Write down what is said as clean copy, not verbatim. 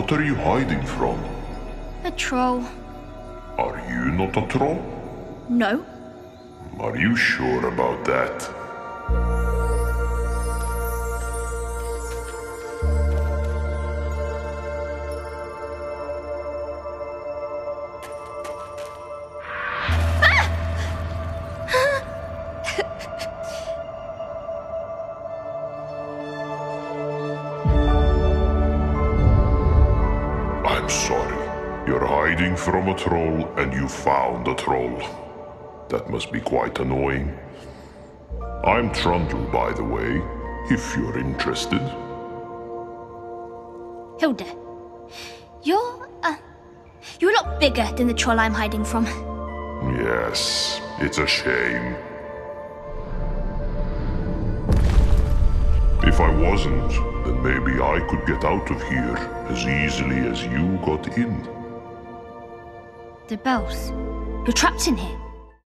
What are you hiding from? A troll. Are you not a troll? No. Are you sure about that? I'm sorry. You're hiding from a troll and you found a troll. That must be quite annoying. I'm Trundle, by the way, if you're interested. Hilda, you're a lot bigger than the troll I'm hiding from. Yes, it's a shame. If I wasn't, then maybe I could get out of here as easily as you got in. The bells. You're trapped in here.